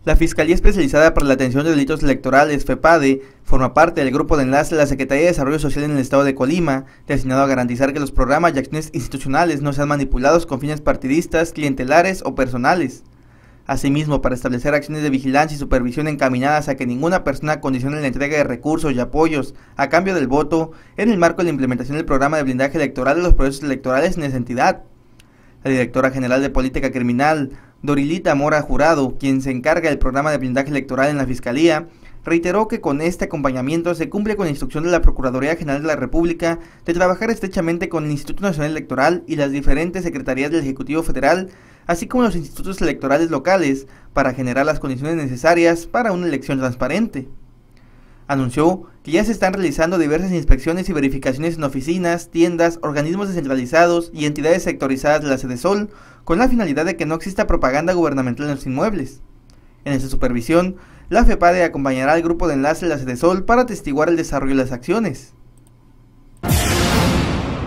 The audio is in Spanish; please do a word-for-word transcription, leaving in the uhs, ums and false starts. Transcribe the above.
La Fiscalía Especializada para la Atención de Delitos Electorales, FEPADE, forma parte del grupo de enlace de la Secretaría de Desarrollo Social en el Estado de Colima, destinado a garantizar que los programas y acciones institucionales no sean manipulados con fines partidistas, clientelares o personales. Asimismo, para establecer acciones de vigilancia y supervisión encaminadas a que ninguna persona condicione la entrega de recursos y apoyos a cambio del voto en el marco de la implementación del programa de blindaje electoral de los procesos electorales en esa entidad. La directora general de Política Criminal, Dorilita Mora Jurado, quien se encarga del programa de blindaje electoral en la Fiscalía, reiteró que con este acompañamiento se cumple con la instrucción de la Procuraduría General de la República de trabajar estrechamente con el Instituto Nacional Electoral y las diferentes secretarías del Ejecutivo Federal, así como los institutos electorales locales, para generar las condiciones necesarias para una elección transparente. Anunció que ya se están realizando diversas inspecciones y verificaciones en oficinas, tiendas, organismos descentralizados y entidades sectorizadas de la Sedesol, con la finalidad de que no exista propaganda gubernamental en los inmuebles. En esta supervisión, la FEPADE acompañará al grupo de enlace de la Sedesol para atestiguar el desarrollo de las acciones.